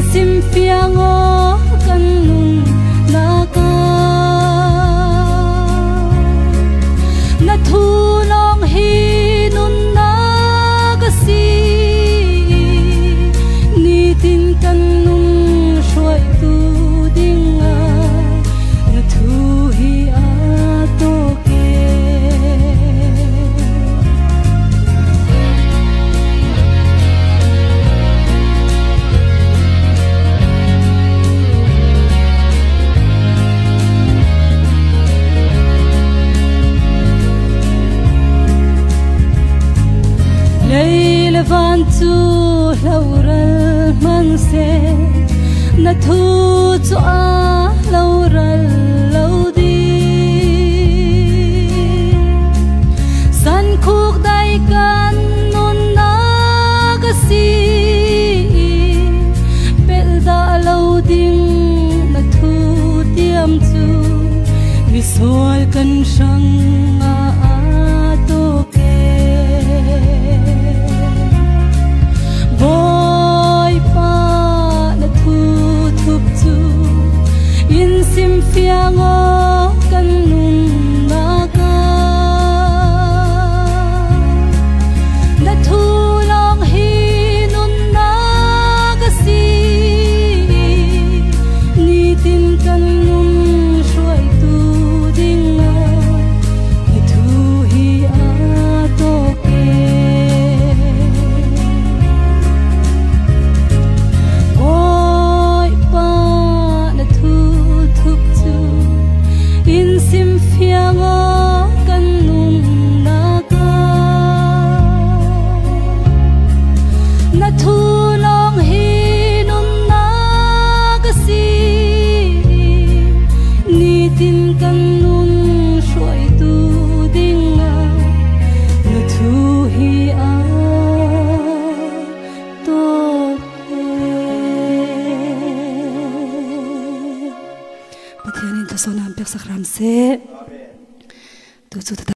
sim fiang o kan nung naka na thu long hi nun naga si ni tin kan nung shuai tu dinga na thu hi a to ke Leila van tu laural man se na thu chu a laural laudi san khuk dai kan nun na ga si pel da lauding na thu tiam chu mi sol kan sang a to ke boy pa na Thuthup chu in sim fiang o kan nung naka na thu long hi nun naga si ni tin kan nung shuai tu dinga na thu hi a to ke boy pa na Thuthup chu in sim fiang o kan nung naka na thu long hi nun naga si ni tin kan nung shuai tu dinga na thu hi a to ke pathianin ta sonam pek sakram se tu chu